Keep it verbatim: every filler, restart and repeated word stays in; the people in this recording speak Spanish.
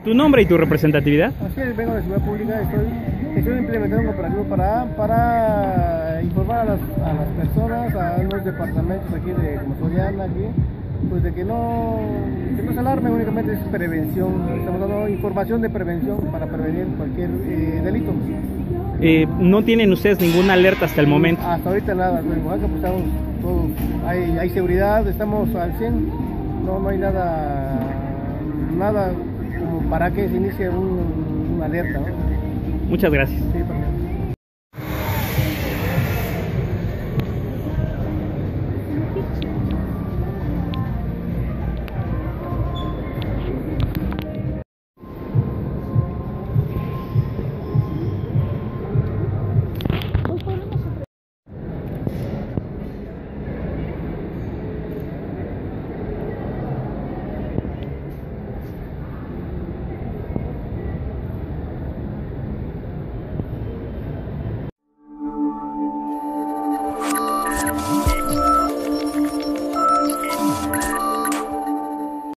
¿Tu nombre y tu representatividad? Así es, vengo de Seguridad Pública, estoy, estoy implementando un operativo para, para informar a las, a las personas, a los departamentos aquí de como Soriana, aquí, pues de que no, que no se alarmen, únicamente es prevención, estamos dando información de prevención para prevenir cualquier eh, delito. Eh, ¿No tienen ustedes ninguna alerta hasta el momento? Hasta ahorita nada, en Oaxaca pues estamos todos, hay, hay seguridad, estamos al cien, no, no hay nada, nada como para que se inicie un, una alerta, ¿no? Muchas gracias. Sí, Yeah.